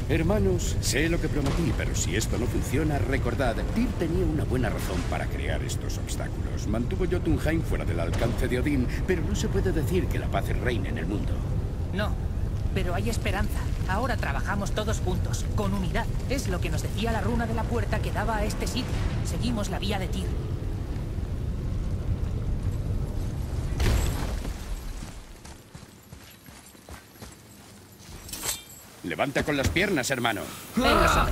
Hermanos, sé lo que prometí, pero si esto no funciona, recordad, Tyr tenía una buena razón para crear estos obstáculos. Mantuvo Jotunheim fuera del alcance de Odín, pero no se puede decir que la paz reine en el mundo. No, pero hay esperanza. Ahora trabajamos todos juntos, con unidad. Es lo que nos decía la runa de la puerta que daba a este sitio. Seguimos la vía de Tyr. Levanta con las piernas, hermano. Venga, sobre.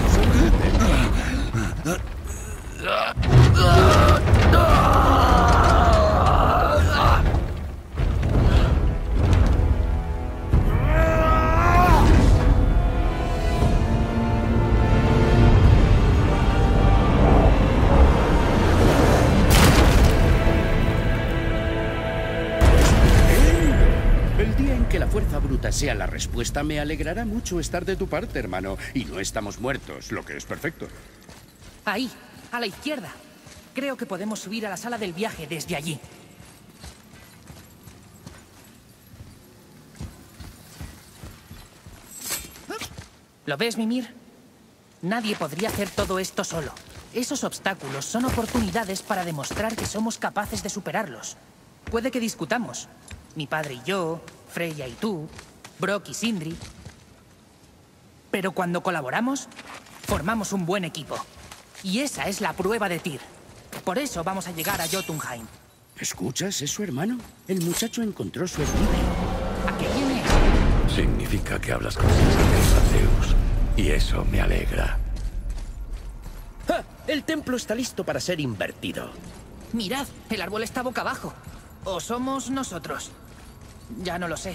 El día en que la fuerza bruta sea la respuesta, me alegrará mucho estar de tu parte, hermano. Y no estamos muertos, lo que es perfecto. Ahí, a la izquierda. Creo que podemos subir a la sala del viaje desde allí. ¿Lo ves, Mimir? Nadie podría hacer todo esto solo. Esos obstáculos son oportunidades para demostrar que somos capaces de superarlos. Puede que discutamos. Mi padre y yo, Freya y tú, Brok y Sindri. Pero cuando colaboramos, formamos un buen equipo. Y esa es la prueba de Tyr. Por eso vamos a llegar a Jotunheim. ¿Escuchas eso, hermano? El muchacho encontró su equilibrio. ¿A qué viene? Significa que hablas con Zeus. Y eso me alegra. ¡Ja! El templo está listo para ser invertido. Mirad, el árbol está boca abajo. ¿O somos nosotros? Ya no lo sé.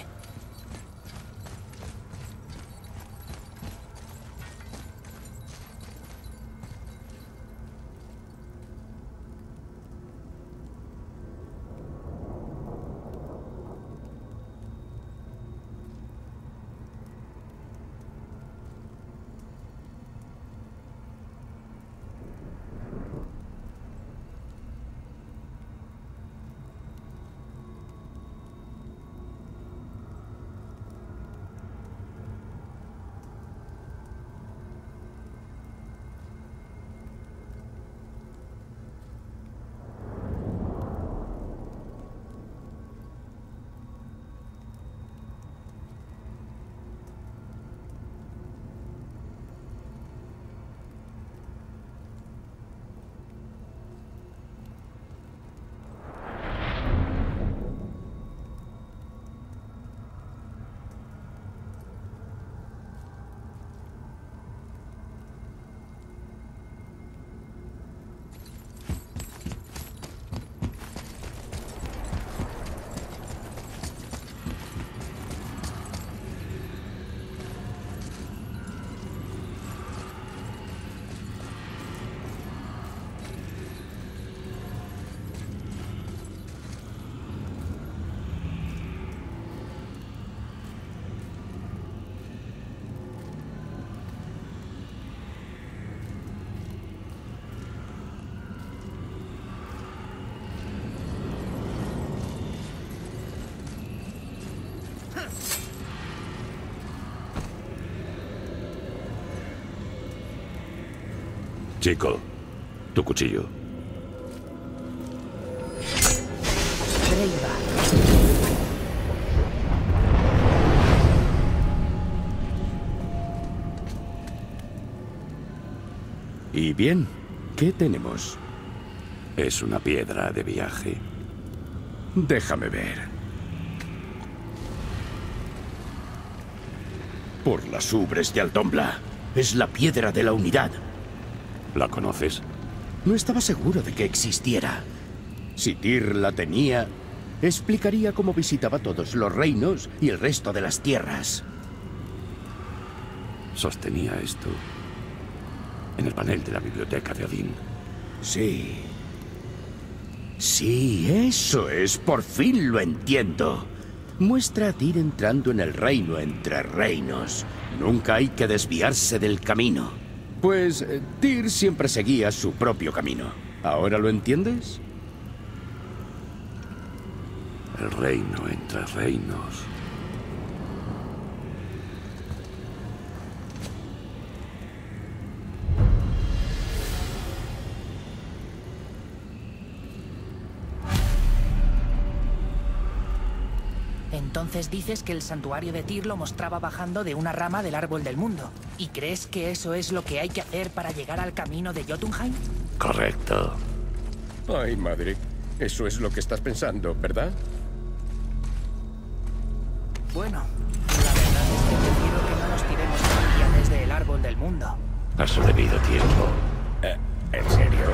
Chico, tu cuchillo. Freyva. Y bien, ¿qué tenemos? Es una piedra de viaje. Déjame ver. Por las ubres de Altombla. Es la piedra de la unidad. ¿La conoces? No estaba seguro de que existiera. Si Tyr la tenía, explicaría cómo visitaba todos los reinos y el resto de las tierras. Sostenía esto en el panel de la biblioteca de Odín. Sí. Sí, eso es. Por fin lo entiendo. Muestra a Tyr entrando en el reino entre reinos. Nunca hay que desviarse del camino. Pues Tyr siempre seguía su propio camino. ¿Ahora lo entiendes? El reino entre reinos. Entonces dices que el santuario de Tyr lo mostraba bajando de una rama del árbol del mundo. ¿Y crees que eso es lo que hay que hacer para llegar al camino de Jotunheim? Correcto. Ay, madre. Eso es lo que estás pensando, ¿verdad? Bueno, la verdad es que prefiero que no nos tiremos todavía desde el árbol del mundo. A su debido tiempo. ¿En serio?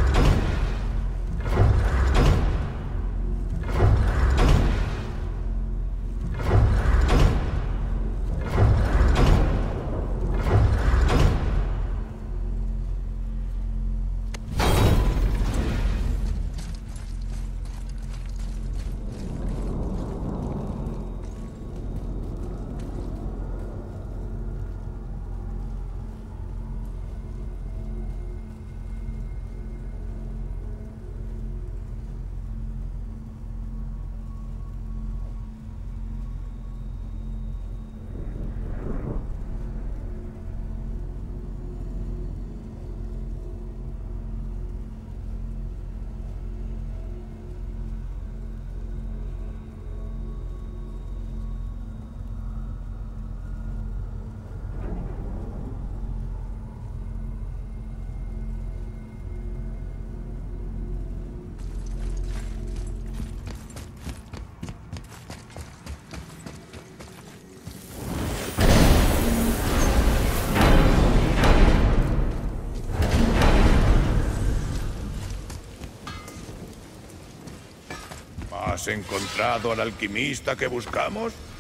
¿Has encontrado al alquimista que buscamos?